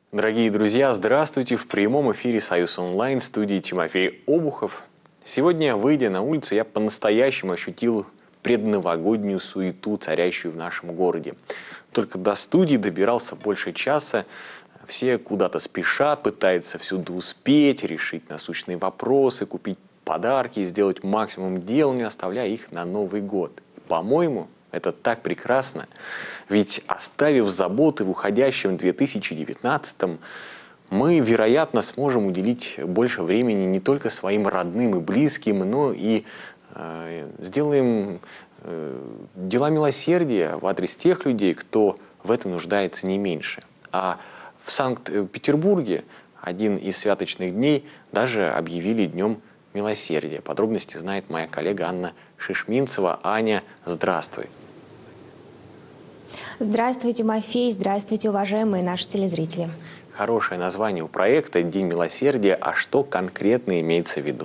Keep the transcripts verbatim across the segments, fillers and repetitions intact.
Дорогие друзья, здравствуйте! В прямом эфире «Союз онлайн», в студии Тимофей Обухов. Сегодня, выйдя на улицу, я по-настоящему ощутил предновогоднюю суету, царящую в нашем городе. Только до студии добирался больше часа. Все куда-то спешат, пытаются всюду успеть, решить насущные вопросы, купить подарки, сделать максимум дел, не оставляя их на Новый год. По-моему, это так прекрасно, ведь оставив заботы в уходящем две тысячи девятнадцатом, мы, вероятно, сможем уделить больше времени не только своим родным и близким, но и э, сделаем э, дела милосердия в адрес тех людей, кто в этом нуждается не меньше. А в Санкт-Петербурге один из святочных дней даже объявили днем милосердия. Подробности знает моя коллега Анна Шишминцева. Аня, здравствуй. Здравствуйте, Тимофей. Здравствуйте, уважаемые наши телезрители. Хорошее название у проекта «День милосердия». А что конкретно имеется в виду?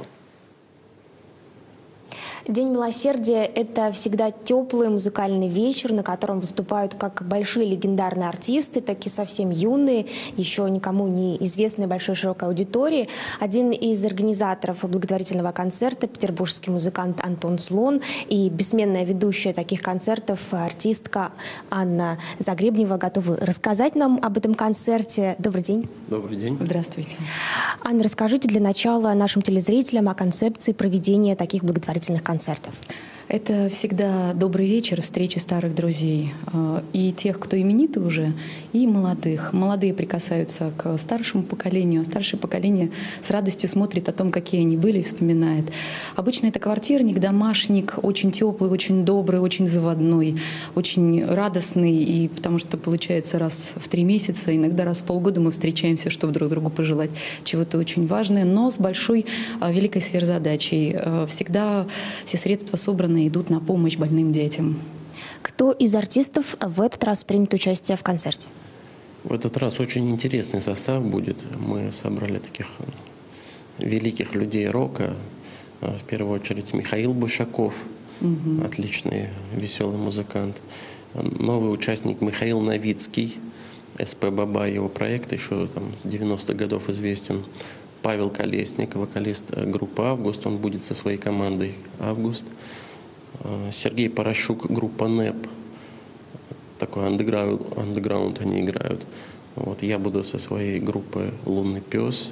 День милосердия – это всегда теплый музыкальный вечер, на котором выступают как большие легендарные артисты, так и совсем юные, еще никому не известные большой широкой аудитории. Один из организаторов благотворительного концерта – петербургский музыкант Антон Слон и бессменная ведущая таких концертов артистка Анна Загребнева готовы рассказать нам об этом концерте. Добрый день. Добрый день. Здравствуйте. Анна, расскажите для начала нашим телезрителям о концепции проведения таких благотворительных концертов. концертов. Это всегда добрый вечер, встречи старых друзей. И тех, кто именитый уже, и молодых. Молодые прикасаются к старшему поколению, а старшее поколение с радостью смотрит о том, какие они были, и вспоминает. Обычно это квартирник, домашник, очень теплый, очень добрый, очень заводной, очень радостный. И потому что получается раз в три месяца, иногда раз в полгода мы встречаемся, чтобы друг другу пожелать чего-то очень важное, но с большой, великой сверхзадачей. Всегда все средства собраны идут на помощь больным детям. Кто из артистов в этот раз примет участие в концерте? В этот раз очень интересный состав будет. Мы собрали таких великих людей рока. В первую очередь Михаил Бушаков, угу. Отличный, веселый музыкант. Новый участник Михаил Новицкий, СП Баба, его проект еще там, с девяностых годов известен. Павел Колесник, вокалист группы «Август», он будет со своей командой «Август». Сергей Порощук, группа НЭП, такой андеграунд, андеграунд они играют. Вот, я буду со своей группой «Лунный пес».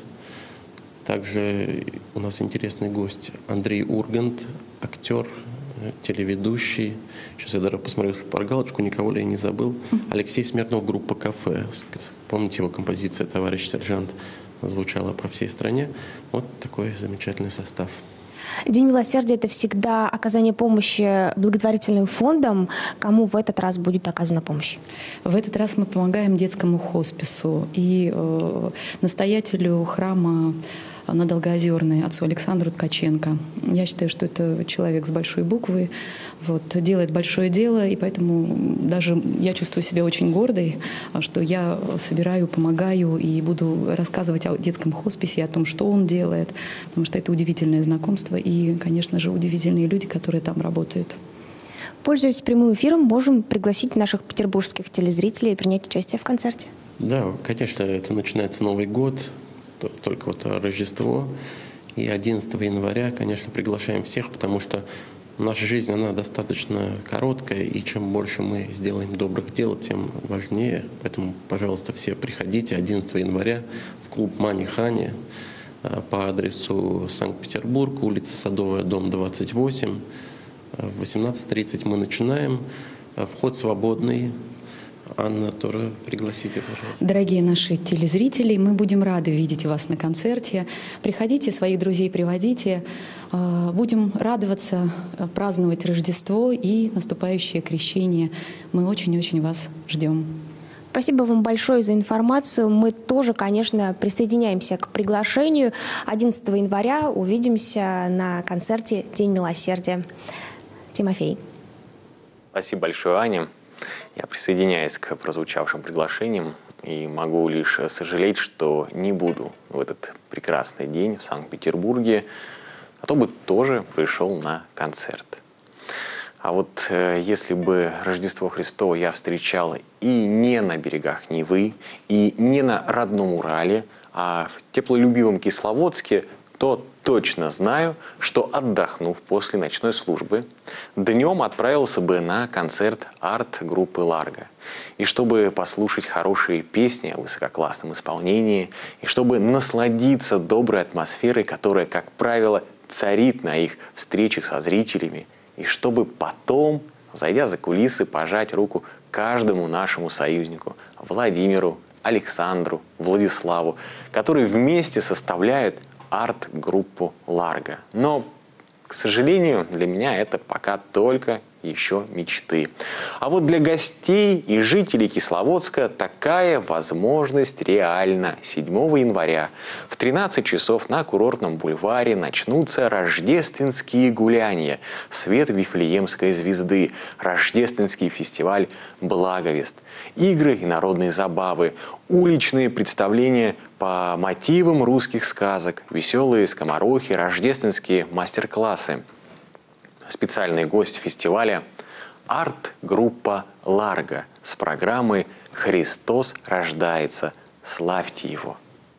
Также у нас интересный гость Андрей Ургант, актер, телеведущий. Сейчас я даже посмотрю про галочку, никого ли я не забыл. Алексей Смирнов, группа «Кафе». Помните его композиция «Товарищ сержант» звучала по всей стране. Вот такой замечательный состав. День милосердия – это всегда оказание помощи благотворительным фондам. Кому в этот раз будет оказана помощь? В этот раз мы помогаем детскому хоспису и э, настоятелю храма на Долгоозерной, отцу Александру Ткаченко. Я считаю, что это человек с большой буквы, вот, делает большое дело, и поэтому даже я чувствую себя очень гордой, что я собираю, помогаю и буду рассказывать о детском хосписе, о том, что он делает, потому что это удивительное знакомство и, конечно же, удивительные люди, которые там работают. Пользуясь прямым эфиром, можем пригласить наших петербургских телезрителей принять участие в концерте? Да, конечно, это начинается Новый год, только вот Рождество. И одиннадцатого января, конечно, приглашаем всех, потому что наша жизнь, она достаточно короткая, и чем больше мы сделаем добрых дел, тем важнее. Поэтому, пожалуйста, все приходите одиннадцатого января в клуб «Мани Хани» по адресу Санкт-Петербург, улица Садовая, дом двадцать восемь. В восемнадцать тридцать мы начинаем. Вход свободный. Анна, тоже пригласите, пожалуйста. Дорогие наши телезрители, мы будем рады видеть вас на концерте. Приходите, своих друзей приводите. Будем радоваться, праздновать Рождество и наступающее крещение. Мы очень-очень вас ждем. Спасибо вам большое за информацию. Мы тоже, конечно, присоединяемся к приглашению. одиннадцатого января увидимся на концерте «День милосердия». Тимофей. Спасибо большое, Аня. Я присоединяюсь к прозвучавшим приглашениям и могу лишь сожалеть, что не буду в этот прекрасный день в Санкт-Петербурге, а то бы тоже пришел на концерт. А вот э, если бы Рождество Христово я встречал и не на берегах Невы, и не на родном Урале, а в теплолюбивом Кисловодске, то точно знаю, что, отдохнув после ночной службы, днем отправился бы на концерт арт-группы «Ларго». И чтобы послушать хорошие песни о высококлассном исполнении, и чтобы насладиться доброй атмосферой, которая, как правило, царит на их встречах со зрителями, и чтобы потом, зайдя за кулисы, пожать руку каждому нашему союзнику – Владимиру, Александру, Владиславу, которые вместе составляют арт-группу «Ларго». Но, к сожалению, для меня это пока только еще мечты. А вот для гостей и жителей Кисловодска такая возможность реальна. седьмого января в тринадцать часов на курортном бульваре начнутся рождественские гуляния, свет Вифлеемской звезды, рождественский фестиваль «Благовест», игры и народные забавы, уличные представления по мотивам русских сказок, веселые скоморохи, рождественские мастер-классы. Специальный гость фестиваля – арт-группа «Ларго» с программой «Христос рождается! Славьте Его!».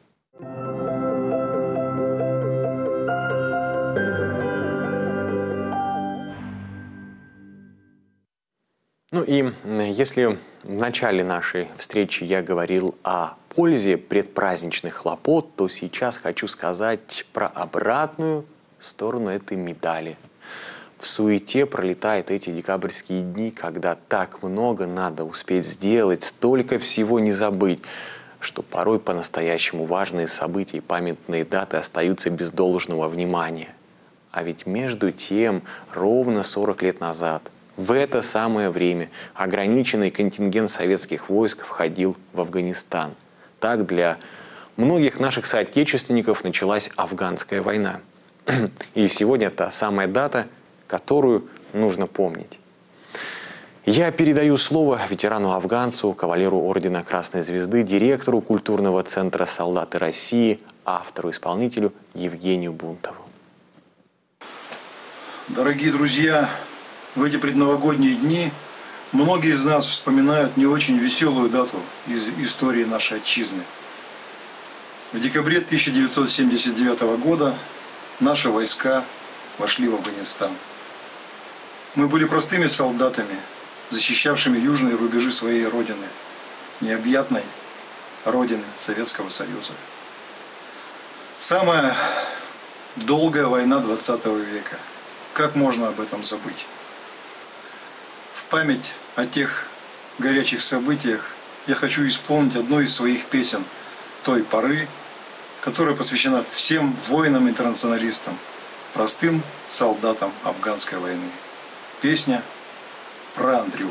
Ну и если в начале нашей встречи я говорил о пользе предпраздничных хлопот, то сейчас хочу сказать про обратную сторону этой медали. В суете пролетают эти декабрьские дни, когда так много надо успеть сделать, столько всего не забыть, что порой по-настоящему важные события и памятные даты остаются без должного внимания. А ведь между тем, ровно сорок лет назад, в это самое время, ограниченный контингент советских войск входил в Афганистан. Так для многих наших соотечественников началась афганская война. И сегодня та самая дата, которую нужно помнить. Я передаю слово ветерану-афганцу, кавалеру ордена Красной Звезды, директору культурного центра «Солдаты России», автору-исполнителю Евгению Бунтову. Дорогие друзья, в эти предновогодние дни многие из нас вспоминают не очень веселую дату из истории нашей отчизны. В декабре тысяча девятьсот семьдесят девятого года наши войска вошли в Афганистан. Мы были простыми солдатами, защищавшими южные рубежи своей родины, необъятной родины Советского Союза. Самая долгая война двадцатого века. Как можно об этом забыть? В память о тех горячих событиях я хочу исполнить одну из своих песен той поры, которая посвящена всем воинам-интернационалистам, простым солдатам афганской войны. Песня про Андрюху.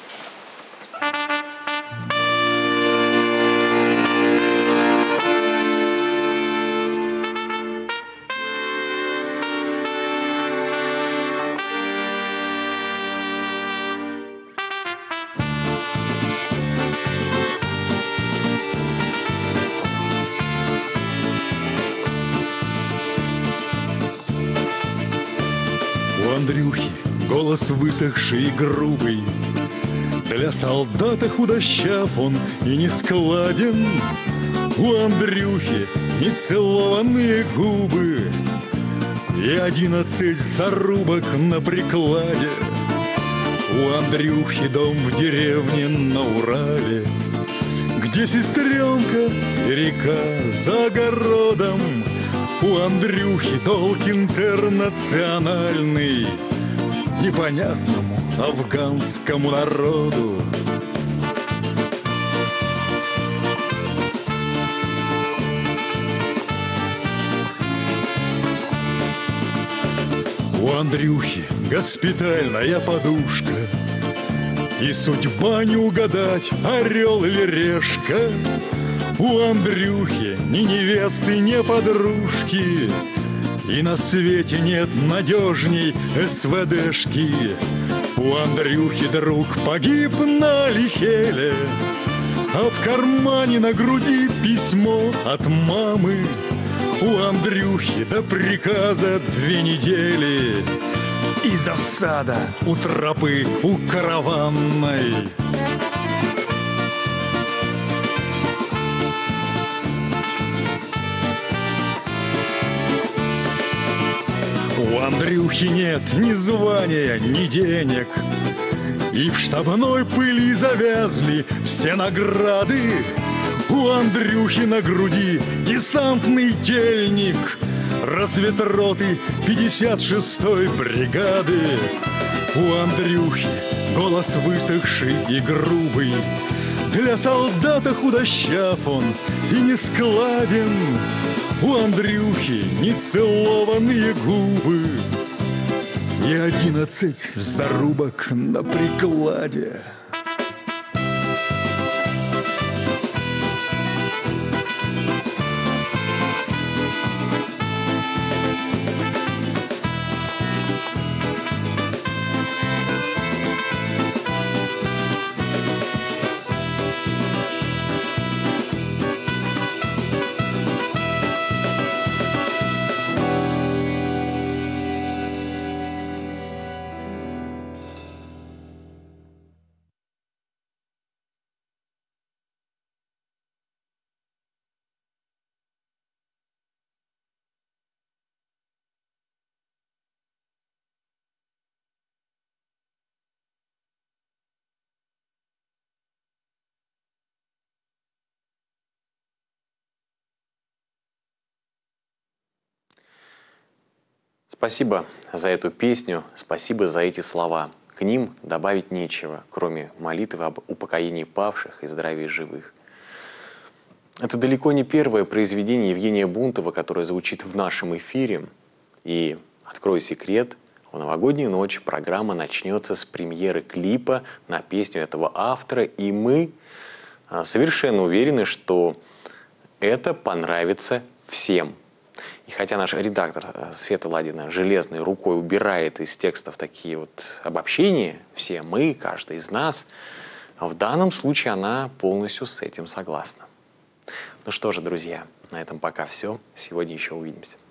У Андрюхи голос высохший и грубый, для солдата худощав он и не складен. У Андрюхи нецелованные губы и одиннадцать зарубок на прикладе. У Андрюхи дом в деревне на Урале, где сестренка и река за огородом. У Андрюхи долг интернациональный непонятному афганскому народу. У Андрюхи госпитальная подушка, и судьба не угадать, орел или решка. У Андрюхи ни невесты, ни подружки, и на свете нет надежней СВДшки. У Андрюхи друг погиб на Лихеле, а в кармане на груди письмо от мамы. У Андрюхи до приказа две недели, и засада у тропы, у караванной. У Андрюхи нет ни звания, ни денег, и в штабной пыли завязли все награды. У Андрюхи на груди десантный тельник, разведроты пятьдесят шестой бригады. У Андрюхи голос высохший и грубый, для солдата худощав он и нескладен. У Андрюхи нецелованные губы и одиннадцать зарубок на прикладе. Спасибо за эту песню, спасибо за эти слова. К ним добавить нечего, кроме молитвы об упокоении павших и здравии живых. Это далеко не первое произведение Евгения Бунтова, которое звучит в нашем эфире. И, открою секрет, в новогоднюю ночь программа начнется с премьеры клипа на песню этого автора. И мы совершенно уверены, что это понравится всем. И хотя наш редактор Света Ладина железной рукой убирает из текстов такие вот обобщения, все мы, каждый из нас, в данном случае она полностью с этим согласна. Ну что же, друзья, на этом пока все. Сегодня еще увидимся.